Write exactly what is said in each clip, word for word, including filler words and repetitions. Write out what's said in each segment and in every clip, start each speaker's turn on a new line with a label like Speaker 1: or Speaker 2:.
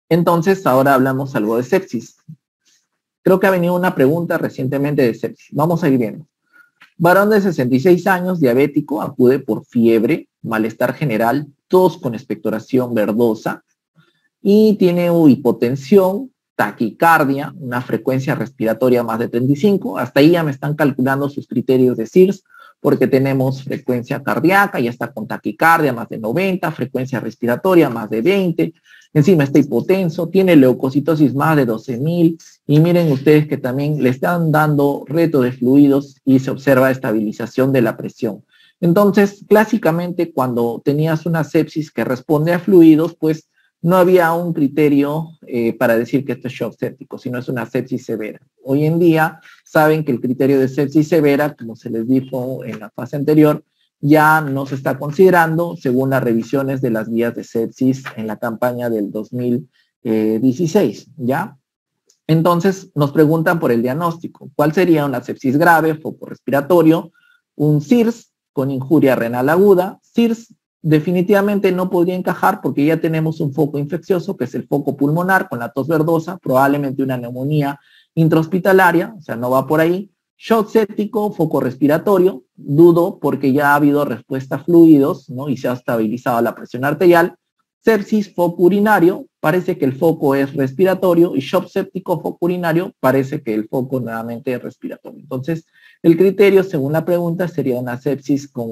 Speaker 1: Entonces, ahora hablamos algo de sepsis. Creo que ha venido una pregunta recientemente de sepsis. Vamos a ir viendo. Varón de sesenta y seis años, diabético, acude por fiebre, malestar general, tos con expectoración verdosa y tiene hipotensión, taquicardia, una frecuencia respiratoria más de treinta y cinco. Hasta ahí ya me están calculando sus criterios de S I R S porque tenemos frecuencia cardíaca, ya está con taquicardia más de noventa, frecuencia respiratoria más de veinte, encima está hipotenso, tiene leucocitosis más de doce mil, y miren ustedes que también le están dando reto de fluidos y se observa estabilización de la presión. Entonces, clásicamente, cuando tenías una sepsis que responde a fluidos, pues no había un criterio eh, para decir que esto es shock séptico, sino es una sepsis severa. Hoy en día saben que el criterio de sepsis severa, como se les dijo en la fase anterior, ya no se está considerando según las revisiones de las guías de sepsis en la campaña del dos mil dieciséis, ¿ya? Entonces nos preguntan por el diagnóstico. ¿Cuál sería una sepsis grave, foco respiratorio, un S I R S con injuria renal aguda? S I R S definitivamente no podría encajar porque ya tenemos un foco infeccioso, que es el foco pulmonar con la tos verdosa, probablemente una neumonía intrahospitalaria, o sea, no va por ahí. Shock séptico, foco respiratorio, dudo porque ya ha habido respuesta a fluidos, ¿no? Y se ha estabilizado la presión arterial. Sepsis, foco urinario, parece que el foco es respiratorio, y shock séptico, foco urinario, parece que el foco nuevamente es respiratorio. Entonces, el criterio, según la pregunta, sería una sepsis con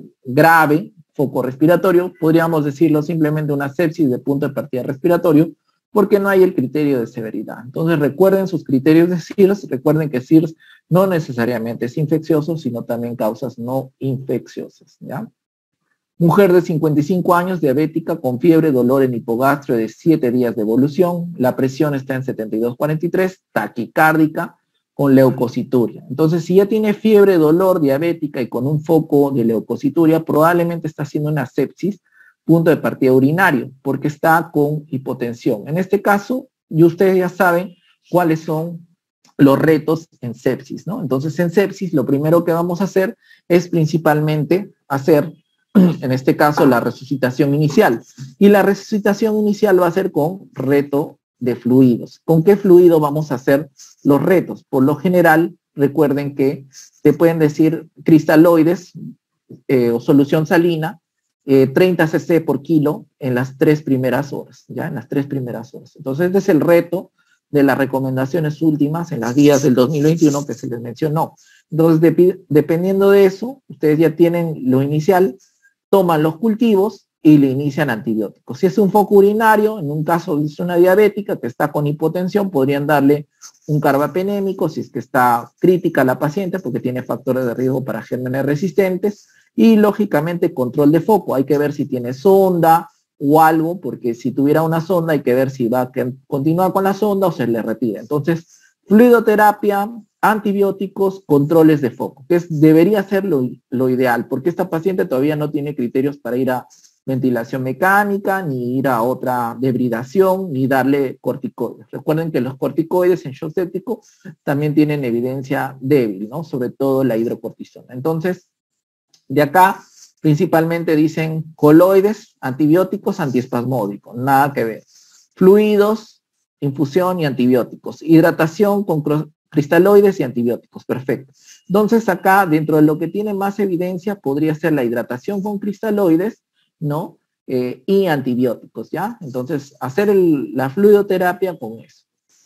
Speaker 1: grave, foco respiratorio, podríamos decirlo simplemente una sepsis de punto de partida respiratorio, porque no hay el criterio de severidad. Entonces, recuerden sus criterios de S I R S, recuerden que S I R S no necesariamente es infeccioso, sino también causas no infecciosas, ¿ya? Mujer de cincuenta y cinco años, diabética, con fiebre, dolor en hipogastrio de siete días de evolución, la presión está en setenta y dos cuarenta y tres, taquicárdica, con leucocituria. Entonces, si ya tiene fiebre, dolor, diabética y con un foco de leucocituria, probablemente está haciendo una sepsis, punto de partida urinario, porque está con hipotensión. En este caso, y ustedes ya saben cuáles son los retos en sepsis, ¿no? Entonces, en sepsis, lo primero que vamos a hacer es principalmente hacer, en este caso, la resucitación inicial. Y la resucitación inicial va a ser con reto de fluidos. ¿Con qué fluido vamos a hacer los retos? Por lo general, recuerden que te pueden decir cristaloides eh, o solución salina, eh, treinta cc por kilo en las tres primeras horas, ¿ya? En las tres primeras horas. Entonces, este es el reto de las recomendaciones últimas en las guías del dos mil veintiuno que se les mencionó. Entonces, de, dependiendo de eso, ustedes ya tienen lo inicial, toman los cultivos y le inician antibióticos. Si es un foco urinario, en un caso de una diabética que está con hipotensión, podrían darle un carbapenémico si es que está crítica la paciente porque tiene factores de riesgo para gérmenes resistentes, y lógicamente control de foco. Hay que ver si tiene sonda o algo, porque si tuviera una sonda hay que ver si va a continuar con la sonda o se le retira. Entonces, fluidoterapia, antibióticos, controles de foco, que es, debería ser lo, lo ideal, porque esta paciente todavía no tiene criterios para ir a ventilación mecánica, ni ir a otra debridación, ni darle corticoides. Recuerden que los corticoides en shock séptico también tienen evidencia débil, ¿no? Sobre todo la hidrocortisona. Entonces, de acá, principalmente dicen coloides, antibióticos, antiespasmódicos, nada que ver. Fluidos, infusión y antibióticos. Hidratación con cristaloides y antibióticos, perfecto. Entonces acá, dentro de lo que tiene más evidencia, podría ser la hidratación con cristaloides, ¿no? Eh, y antibióticos, ¿ya? Entonces, hacer el, la fluidoterapia con eso.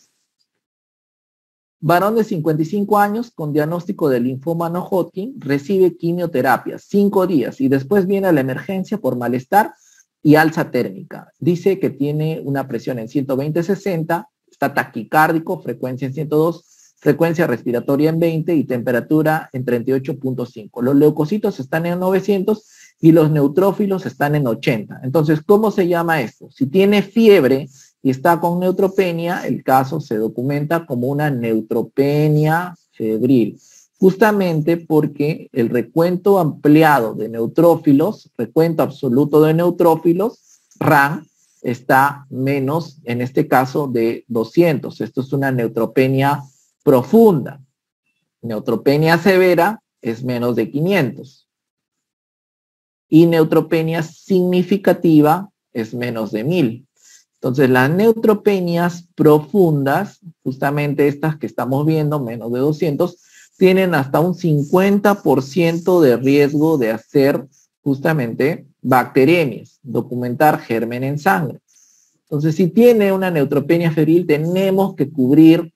Speaker 1: Varón de cincuenta y cinco años con diagnóstico de linfoma no Hodgkin recibe quimioterapia cinco días y después viene a la emergencia por malestar y alza térmica. Dice que tiene una presión en ciento veinte sesenta, está taquicárdico, frecuencia en ciento dos, frecuencia respiratoria en veinte y temperatura en treinta y ocho punto cinco. Los leucocitos están en novecientos y los neutrófilos están en ochenta. Entonces, ¿cómo se llama esto? Si tiene fiebre y está con neutropenia, el caso se documenta como una neutropenia febril, justamente porque el recuento ampliado de neutrófilos, recuento absoluto de neutrófilos, R A N, está menos, en este caso, de doscientos. Esto es una neutropenia profunda. Neutropenia severa es menos de quinientos. Y neutropenia significativa es menos de mil. Entonces, las neutropenias profundas, justamente estas que estamos viendo, menos de doscientos, tienen hasta un cincuenta por ciento de riesgo de hacer justamente bacteremias, documentar germen en sangre. Entonces, si tiene una neutropenia febril, tenemos que cubrir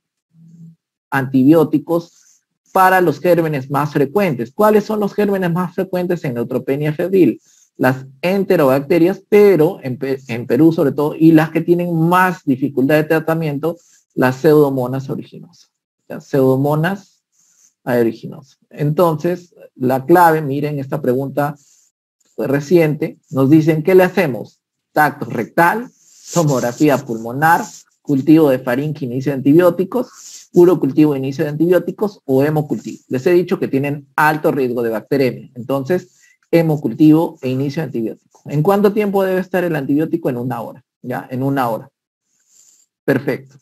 Speaker 1: antibióticos para los gérmenes más frecuentes. ¿Cuáles son los gérmenes más frecuentes en neutropenia febril? Las enterobacterias, pero en, en Perú sobre todo, y las que tienen más dificultad de tratamiento, las pseudomonas aeruginosa. Las pseudomonas aeruginosa. Entonces, la clave, miren esta pregunta reciente, nos dicen, ¿qué le hacemos? Tacto rectal, tomografía pulmonar, cultivo de faringe, inicio de antibióticos, puro cultivo, inicio de antibióticos o hemocultivo. Les he dicho que tienen alto riesgo de bacteremia. Entonces, hemocultivo e inicio de antibiótico. ¿En cuánto tiempo debe estar el antibiótico? En una hora, ¿ya? En una hora. Perfecto.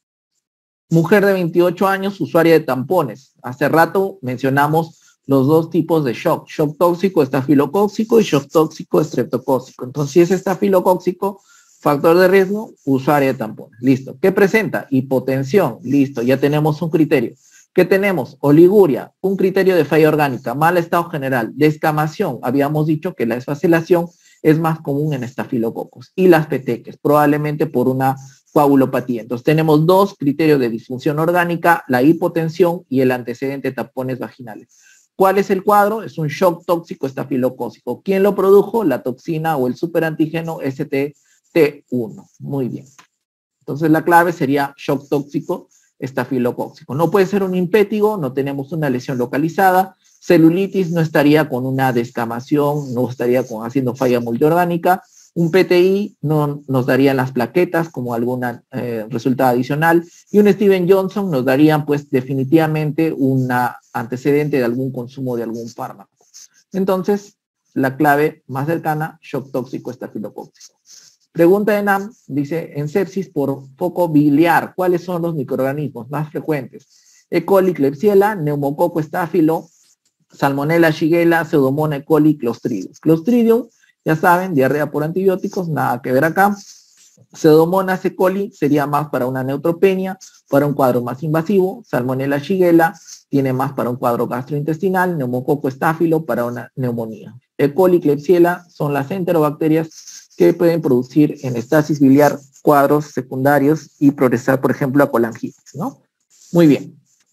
Speaker 1: Mujer de veintiocho años, usuaria de tampones. Hace rato mencionamos los dos tipos de shock. Shock tóxico, estafilocóxico y shock tóxico, estreptocóxico. Entonces, si es estafilocóxico, factor de riesgo, usuaria de tampones. Listo. ¿Qué presenta? Hipotensión. Listo, ya tenemos un criterio. ¿Qué tenemos? Oliguria, un criterio de falla orgánica, mal estado general, descamación. Habíamos dicho que la desfacilación es más común en estafilococos. Y las petequias, probablemente por una coagulopatía. Entonces tenemos dos criterios de disfunción orgánica, la hipotensión y el antecedente de tapones vaginales. ¿Cuál es el cuadro? Es un shock tóxico estafilocócico. ¿Quién lo produjo? La toxina o el superantígeno S T T uno. Muy bien. Entonces la clave sería shock tóxico estafilocócico. No puede ser un impétigo, no tenemos una lesión localizada, celulitis no estaría con una descamación, no estaría con haciendo falla multiorgánica, un P T I no nos darían las plaquetas como algún eh, resultado adicional, y un Steven Johnson nos darían pues definitivamente un antecedente de algún consumo de algún fármaco. Entonces, la clave más cercana, shock tóxico estafilocócico. Pregunta de NAM, dice, en sepsis por foco biliar, ¿cuáles son los microorganismos más frecuentes? E. coli, Klebsiella, neumococo estáfilo, Salmonella, Shigella, Pseudomonas, E. coli, Clostridium. Clostridium, ya saben, diarrea por antibióticos, nada que ver acá. Pseudomonas, E. coli sería más para una neutropenia, para un cuadro más invasivo. Salmonella, Shigella tiene más para un cuadro gastrointestinal. Neumococo estáfilo para una neumonía. E. coli, Klebsiella son las enterobacterias que pueden producir en estasis biliar cuadros secundarios y progresar, por ejemplo, a colangitis, ¿no? Muy bien.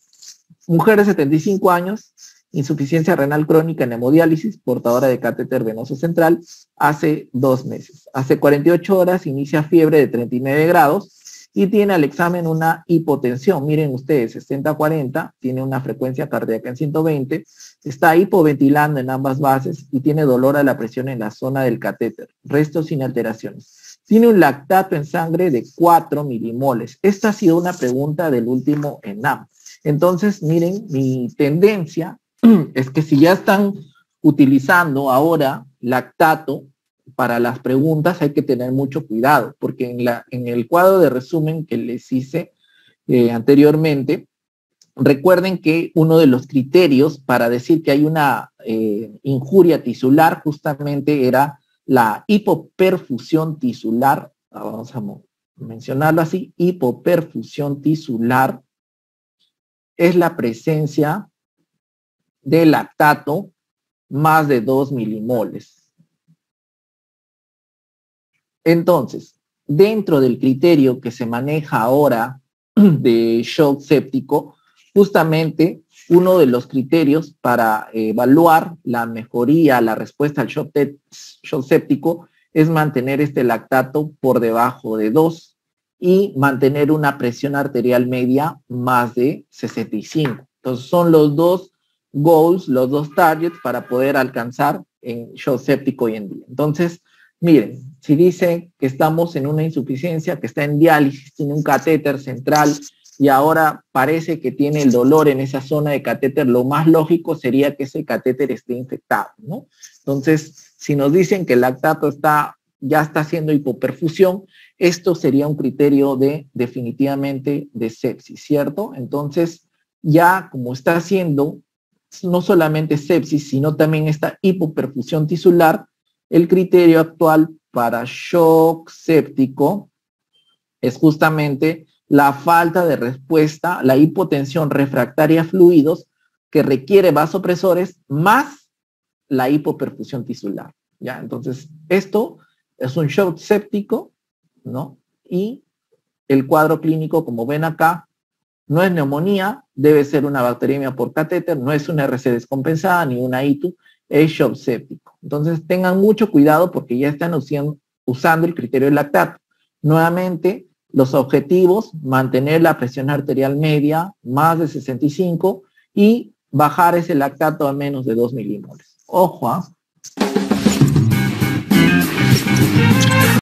Speaker 1: Mujer de setenta y cinco años, insuficiencia renal crónica en hemodiálisis, portadora de catéter venoso central, hace dos meses. Hace cuarenta y ocho horas inicia fiebre de treinta y nueve grados y tiene al examen una hipotensión. Miren ustedes, sesenta a cuarenta, tiene una frecuencia cardíaca en ciento veinte, está hipoventilando en ambas bases y tiene dolor a la presión en la zona del catéter, resto sin alteraciones. Tiene un lactato en sangre de cuatro milimoles. Esta ha sido una pregunta del último ENAM. Entonces, miren, mi tendencia es que si ya están utilizando ahora lactato para las preguntas, hay que tener mucho cuidado, porque en, la, en el cuadro de resumen que les hice eh, anteriormente, recuerden que uno de los criterios para decir que hay una eh, injuria tisular justamente era la hipoperfusión tisular. Vamos a mencionarlo así, hipoperfusión tisular es la presencia de lactato más de dos milimoles. Entonces, dentro del criterio que se maneja ahora de shock séptico, justamente uno de los criterios para evaluar la mejoría, la respuesta al shock, shock séptico es mantener este lactato por debajo de dos y mantener una presión arterial media más de sesenta y cinco. Entonces son los dos goals, los dos targets para poder alcanzar en shock séptico hoy en día. Entonces, miren, si dice que estamos en una insuficiencia, que está en diálisis, tiene un catéter central y ahora parece que tiene el dolor en esa zona de catéter, lo más lógico sería que ese catéter esté infectado, ¿no? Entonces, si nos dicen que el lactato está, ya está haciendo hipoperfusión, esto sería un criterio de definitivamente de sepsis, ¿cierto? Entonces, ya como está haciendo no solamente sepsis, sino también esta hipoperfusión tisular, el criterio actual para shock séptico es justamente la falta de respuesta, la hipotensión refractaria a fluidos que requiere vasopresores más la hipoperfusión tisular, ¿ya? Entonces, esto es un shock séptico, ¿no? Y el cuadro clínico, como ven acá, no es neumonía, debe ser una bacteriemia por catéter, no es una R C descompensada ni una I T U, es shock séptico. Entonces, tengan mucho cuidado porque ya están usando, usando el criterio del lactato. Nuevamente, los objetivos, mantener la presión arterial media más de sesenta y cinco y bajar ese lactato a menos de dos milimoles. Ojo, ¿ah? ¿eh?